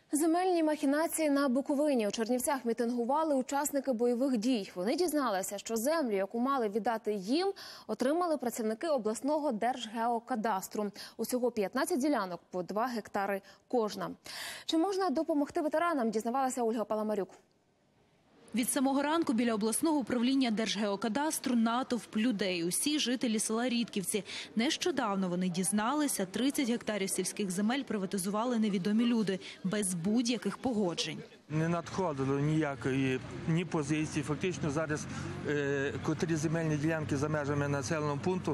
Земельні махінації на Буковині. У Чернівцях мітингували учасники бойових дій. Вони дізналися, що землю, яку мали віддати їм, отримали працівники обласного Держгеокадастру. Усього 15 ділянок по 2 гектари кожна. Чи можна допомогти ветеранам, дізнавалася Ольга Паламарюк. Від самого ранку біля обласного управління Держгеокадастру натовп людей. Усі жителі села Рідківці. Нещодавно вони дізналися, 30 гектарів сільських земель приватизували невідомі люди без будь-яких погоджень. Не надходило ніякої позиції. Фактично зараз котрі земельні ділянки за межами населеного пункту,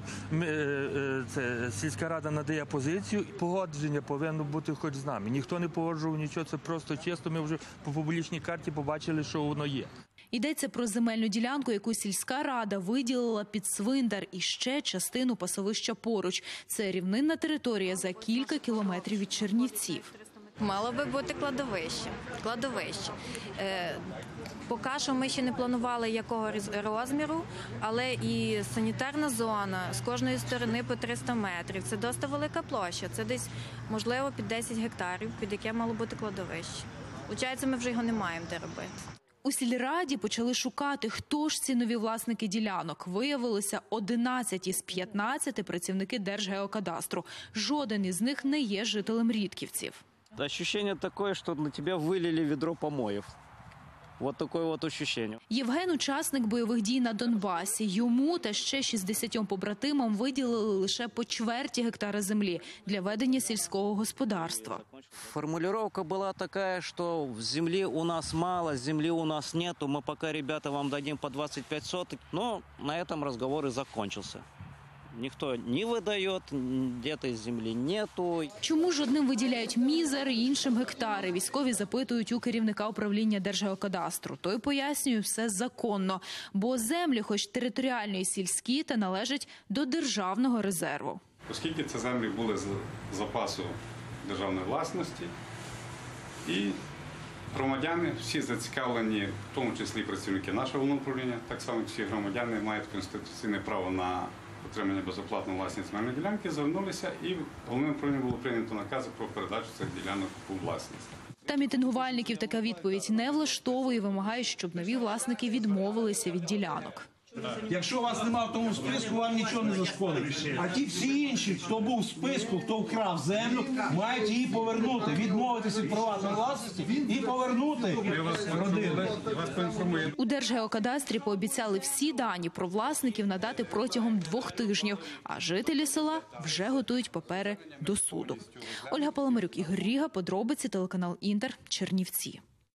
сільська рада надає позицію. Погодження повинно бути хоч з нами. Ніхто не погоджував нічого, це просто чисто. Ми вже по публічній карті побачили, що воно є. Йдеться про земельну ділянку, яку сільська рада виділила під цвинтар і ще частину пасовища поруч. Це рівнинна територія за кілька кілометрів від Чернівців. Мало би бути кладовище. Поки що ми ще не планували якого розміру, але і санітарна зона з кожної сторони по 300 метрів. Це досить велика площа, це десь, можливо, під 10 гектарів, під яке мало бути кладовище. Получається, ми вже його не маємо де робити. У сільраді почали шукати, хто ж ці нові власники ділянок. Виявилося 11 із 15 працівники Держгеокадастру. Жоден із них не є жителем Рідківців. Ощущение такое, что на тебя вылили ведро помоев. Вот такое вот ощущение. Євген – учасник бойових дій на Донбасі. Йому та ще 60 побратимам виділили лише по чверті гектара землі для ведення сільського господарства. Формулировка была такая, что земли у нас мало, земли у нас нету. Мы пока, ребята, вам дадим по 25 соток. Но на этом разговор и закончился. Ніхто не видає, де-то землі нету. Чому ж одним виділяють мізер, іншим гектари? Військові запитують у керівника управління Держгеокадастру. Той пояснює, все законно, бо землі, хоч територіальні і сільські, та належать до державного резерву. Оскільки ці землі були з запасу державної власності, і громадяни, всі зацікавлені, в тому числі працівники нашого управління, так само всі громадяни мають конституційне право на отримання безоплатної власної земельної ділянки, звернулися, і головним управлінням було прийнято накази про передачу цих ділянок у власність. Та мітингувальників така відповідь не влаштовує і вимагають, щоб нові власники відмовилися від ділянок. Якщо вас немає в тому списку, вам нічого не зашкодить. А ті всі інші, хто був в списку, хто вкрав землю, мають її повернути, відмовитися від приватної власності і повернути родину. У Держгеокадастрі пообіцяли всі дані про власників надати протягом 2 тижнів, а жителі села вже готують папери до суду. Ольга Паламарюк, Ігор Ріга, подробиці, телеканал Інтер, Чернівці.